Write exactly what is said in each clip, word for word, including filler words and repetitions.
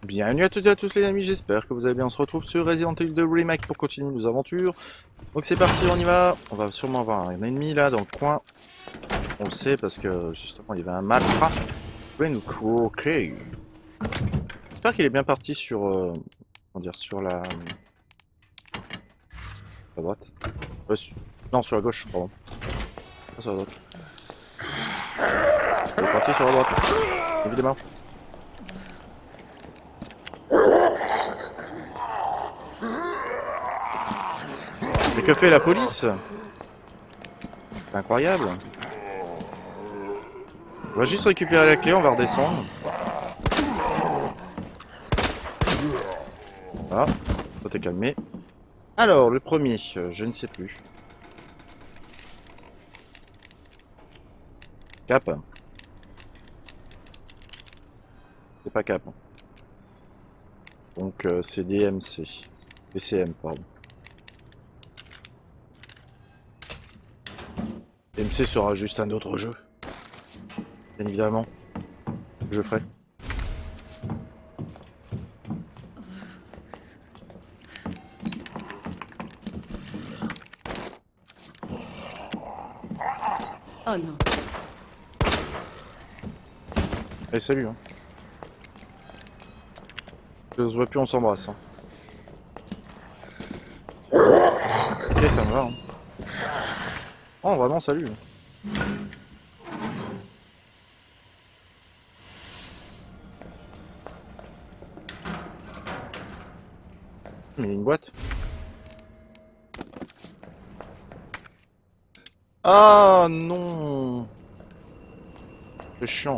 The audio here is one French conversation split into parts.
Bienvenue à toutes et à tous les amis, j'espère que vous allez bien. On se retrouve sur Resident Evil deux Remake pour continuer nos aventures. Donc c'est parti, on y va. On va sûrement avoir un ennemi là dans le coin. On le sait parce que justement il y avait un malfrat. Vous nous croquer. J'espère qu'il est bien parti sur... Euh, comment dire, sur la... À droite euh, sur... Non, sur la gauche, pardon. Pas sur la droite. Il est parti sur la droite, évidemment. Mais que fait la police? C'est incroyable. On va juste récupérer la clé, on va redescendre. Voilà, faut te calmer. Alors, le premier, je ne sais plus. Cap. C'est pas Cap. Donc euh, c'est D M C. D C M, pardon. D M C sera juste un autre jeu. Bien évidemment. Je ferai. Oh non. Allez, salut. Hein. On se voit plus, on s'embrasse. Hein. Ok, ça me va. Hein. Oh, vraiment, salut. Mais il y a une boîte. Ah non. C'est chiant.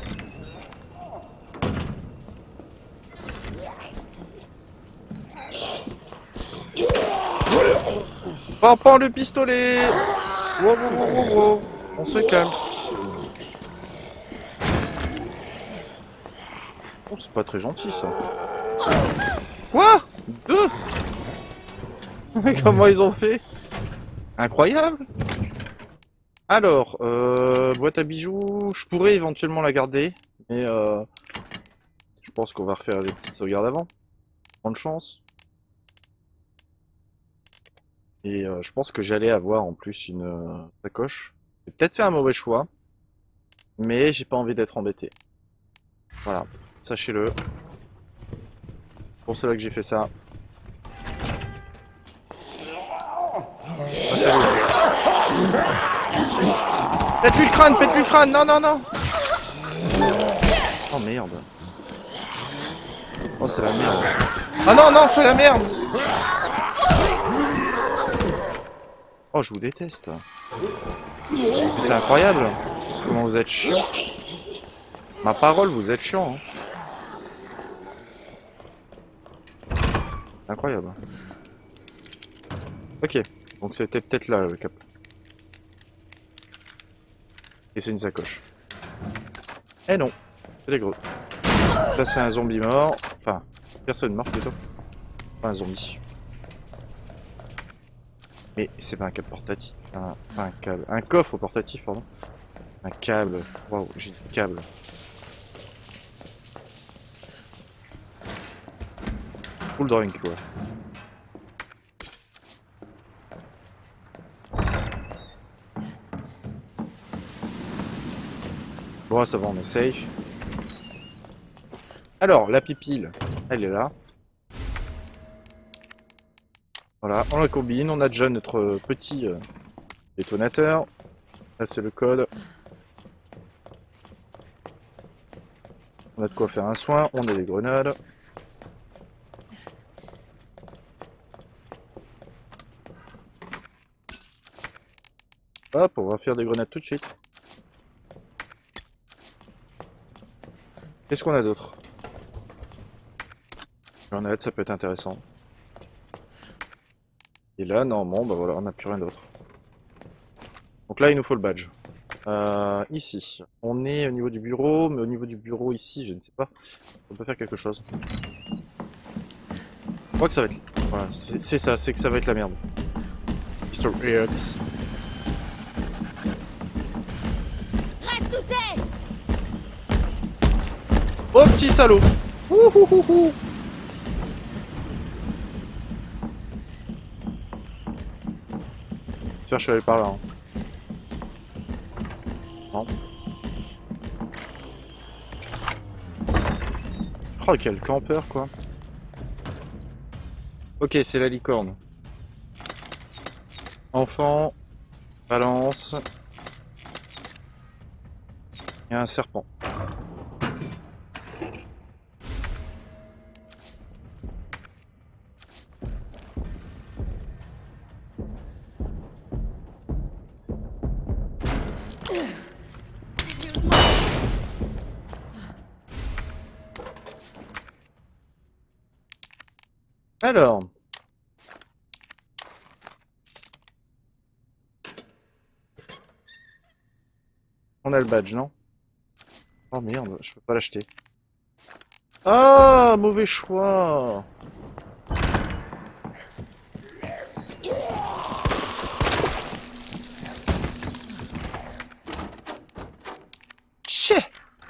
Prends le pistolet. Wow, wow, wow, wow, wow. On se calme. Oh, c'est pas très gentil ça. Quoi? Deux? Mais comment ils ont fait? Incroyable. Alors, euh, boîte à bijoux, je pourrais éventuellement la garder, mais euh, je pense qu'on va refaire les petites sauvegardes avant. Bonne chance. Et euh, je pense que j'allais avoir en plus une euh, sacoche. J'ai peut-être fait un mauvais choix, mais j'ai pas envie d'être embêté. Voilà, sachez-le. Pour cela que j'ai fait ça. Ah, salut. Pète-lui le crâne, pète-lui le crâne, non, non, non. Oh merde. Oh, c'est la merde. Ah non, non, c'est la merde. Oh, je vous déteste. C'est incroyable. Comment vous êtes chiant. Ma parole, vous êtes chiant. Hein. Incroyable. Ok, donc c'était peut-être là le cap. Et c'est une sacoche. Eh non, c'est des gros. Là c'est un zombie mort. Enfin, personne morte plutôt. Pas un zombie. Mais c'est pas un câble portatif. Enfin, pas un câble. Un coffre portatif, pardon. Un câble. Waouh, j'ai dit câble. Full drink, quoi. Bon, ça va, on est safe. Alors, la pipile, elle est là. Voilà, on la combine. On a déjà notre petit euh, détonateur. Là, c'est le code. On a de quoi faire un soin. On a des grenades. Hop, on va faire des grenades tout de suite. Qu'est-ce qu'on a d'autre? Grenade, ça peut être intéressant. Et là, normalement, bah voilà, on n'a plus rien d'autre. Donc là, il nous faut le badge. Euh, ici, on est au niveau du bureau, mais au niveau du bureau ici, je ne sais pas. On peut faire quelque chose. Je crois que ça va être... Voilà, c'est ça, c'est que ça va être la merde. mister X. Reste où t'es. Oh petit salaud! Ouh, ouh, ouh, ouh. J'espère que je suis allé par là. Hein. Non. Oh, quel campeur, quoi. Ok, c'est la licorne. Enfant. Balance. Il y a un serpent. Alors. On a le badge, non? Oh merde, je peux pas l'acheter. Ah, mauvais choix. Chais.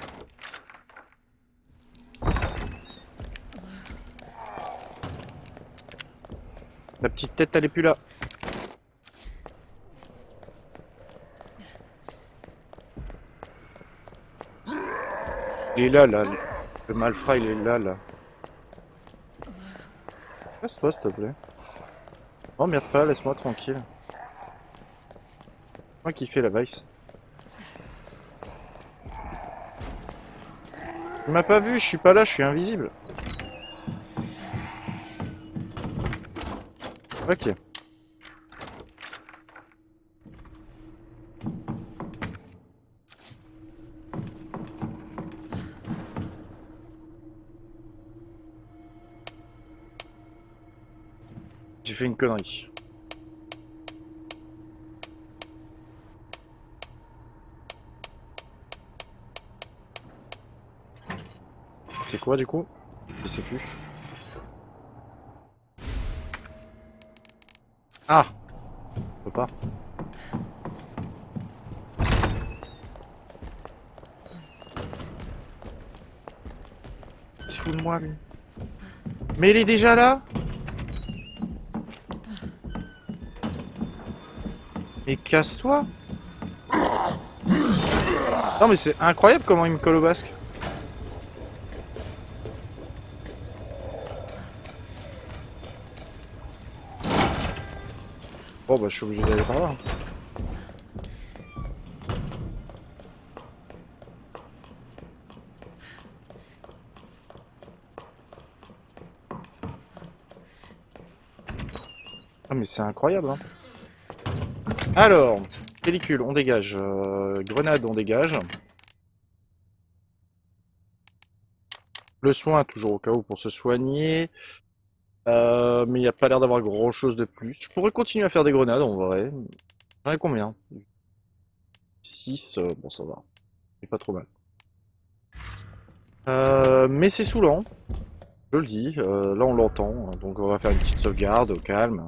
La petite tête, elle est plus là. Il est là, là. Le malfrat, il est là, là. Laisse-toi, s'il te plaît. Oh, merde pas, laisse-moi tranquille. Moi qui fais la vice. Il m'a pas vu, je suis pas là, je suis invisible. Ok. J'ai fait une connerie. C'est quoi du coup? Je sais plus. Ah! Je peux pas. Il se fout de moi lui. Mais il est déjà là? Mais casse-toi! Non mais c'est incroyable comment il me colle au basque. Bon bah je suis obligé d'aller par là. Ah mais c'est incroyable hein. Alors, pellicule, on dégage. Euh, grenade, on dégage. Le soin, toujours au cas où pour se soigner. Euh, mais il n'y a pas l'air d'avoir grand chose de plus. Je pourrais continuer à faire des grenades en vrai. J'en ai combien? Six, euh, bon ça va. C'est pas trop mal. Euh, mais c'est saoulant. Je le dis. Euh, là on l'entend. Donc on va faire une petite sauvegarde au calme.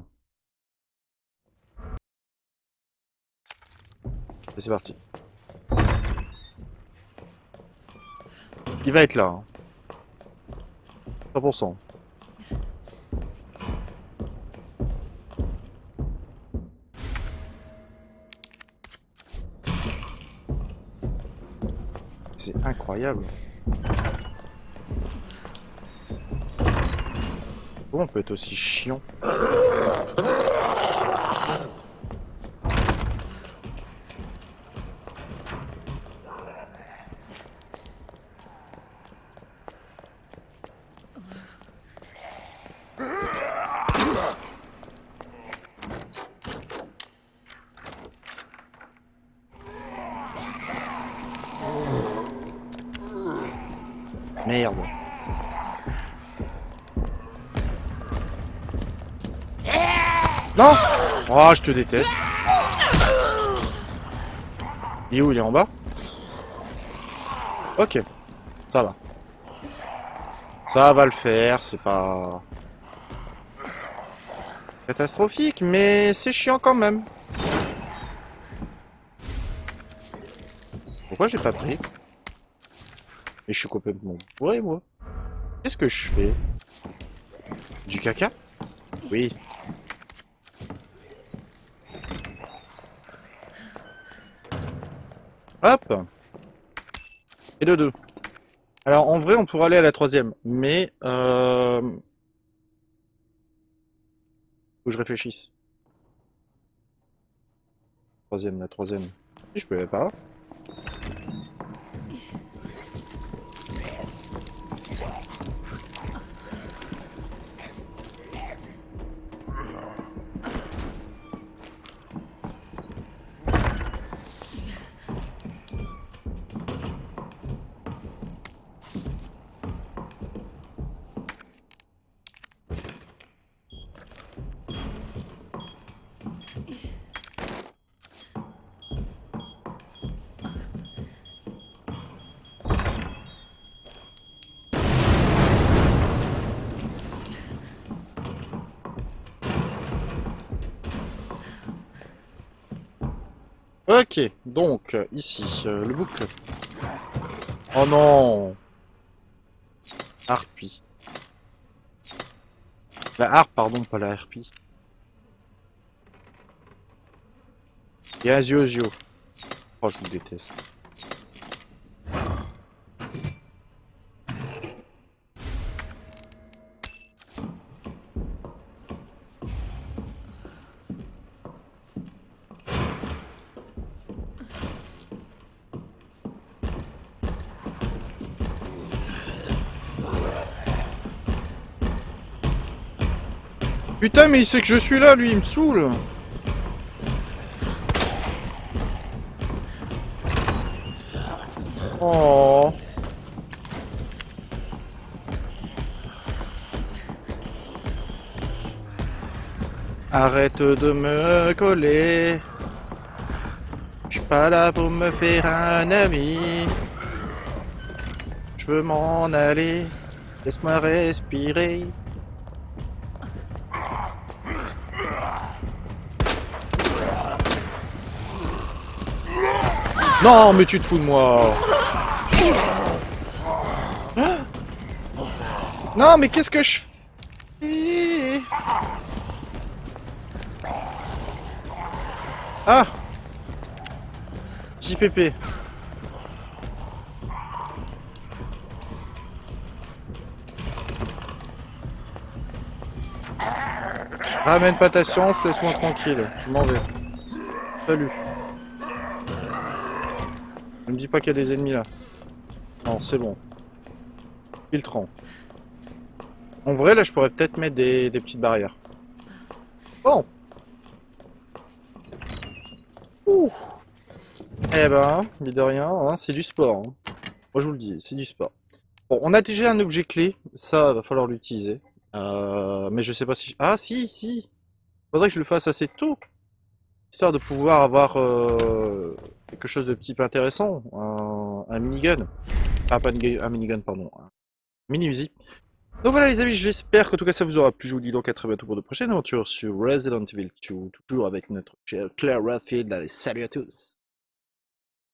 Et c'est parti. Il va être là. Hein. cent pour cent. C'est incroyable. Comment on peut être aussi chiant? Merde. Non! Oh, je te déteste. Il est où? Il est en bas? Ok. Ça va. Ça va le faire, c'est pas... catastrophique, mais c'est chiant quand même. Pourquoi j'ai pas pris? Et je suis complètement bourré, moi. Qu'est-ce que je fais? Du caca? Oui. Hop. Et de deux. Alors en vrai on pourrait aller à la troisième, mais euh... faut que je réfléchisse. Troisième, la troisième. Si je peux aller par là. Ok, donc ici, euh, le boucle. Oh non! Harpie. La harpe, pardon, pas la harpie. Et Aziozio. Oh, je vous déteste. Putain, mais il sait que je suis là, lui, il me saoule. Oh. Arrête de me coller. Je suis pas là pour me faire un ami. Je veux m'en aller. Laisse-moi respirer. Non, mais tu te fous de moi. Non, mais qu'est-ce que je fais? Ah, J P P. Ramène pas ta science, laisse-moi tranquille. Je m'en vais. Salut. Ne me dis pas qu'il y a des ennemis là. Non, c'est bon. Filtrant. En vrai, là, je pourrais peut-être mettre des, des petites barrières. Bon. Ouh. Eh ben, mine de rien, hein, c'est du sport. Hein. Moi, je vous le dis, c'est du sport. Bon, on a déjà un objet clé. Ça, va falloir l'utiliser. Euh, mais je sais pas si... Ah, si, si. Faudrait que je le fasse assez tôt. Histoire de pouvoir avoir euh, quelque chose de type intéressant. Un, un minigun. Ah, pas un minigun, pardon. Un mini-Uzi. Donc voilà les amis, j'espère qu'en tout cas ça vous aura plu. Je vous dis donc à très bientôt pour de prochaines aventures sur Resident Evil deux. Toujours avec notre cher Claire Redfield. Allez, salut à tous.